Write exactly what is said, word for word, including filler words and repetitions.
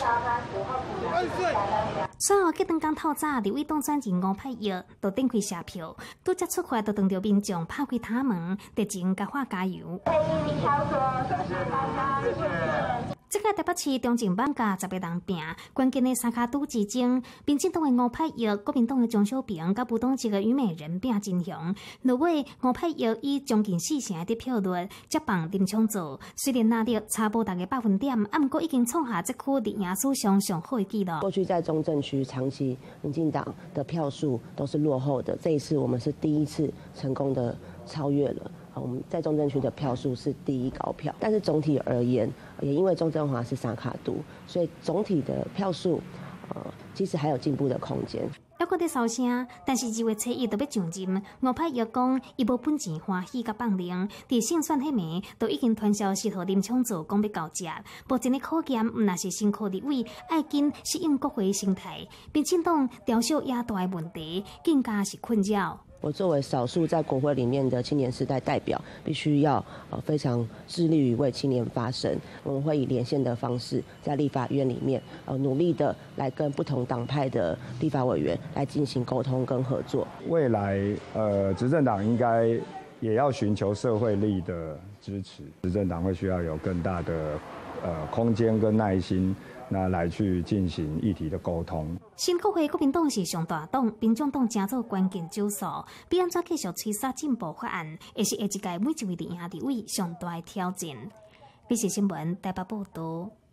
随后，结党刚透早，立委当选人吴柏耀就顶开社票，拄则出发就当着民众拍开塔门，直情加花加油。这个台北市中正ban甲十个人拼，关键的三卡都之争，民进党的吴柏耀、国民党的张小平、甲不党籍的虞美人拼真凶。落尾吴柏耀以将近四成的得票率接棒林昌佐，虽然拿到差不多个百分点，啊，不过已经创下这区立赢史上上好的纪录。 过去在中正区长期民进党的票数都是落后的，这一次我们是第一次成功的超越了。我们在中正区的票数是第一高票，但是总体而言，也因为中正华是三卡都，所以总体的票数，呃，其实还有进步的空间。 还搁在烧声，但是二月初一就要上任，吴柏耀讲伊无本钱欢喜甲放零，伫胜选迄暝都已经传消息互林昌佐讲要交接，目前的考验毋若是辛苦立委，爱紧适应国会生态，民进党雕小野大的问题，更加是困扰。 我作为少数在国会里面的青年时代代表，必须要呃非常致力于为青年发声。我们会以连线的方式，在立法院里面呃努力的来跟不同党派的立法委员来进行沟通跟合作。 未来呃执政党应该也要寻求社会力的支持，执政党会需要有更大的呃空间跟耐心。那来去进行议题的沟通。 新国会国民党是上大党，民众党争做关键招数，必安怎继续催杀进步法案，也是下一届每一位立院立委上大的挑战。B C新闻台北报道。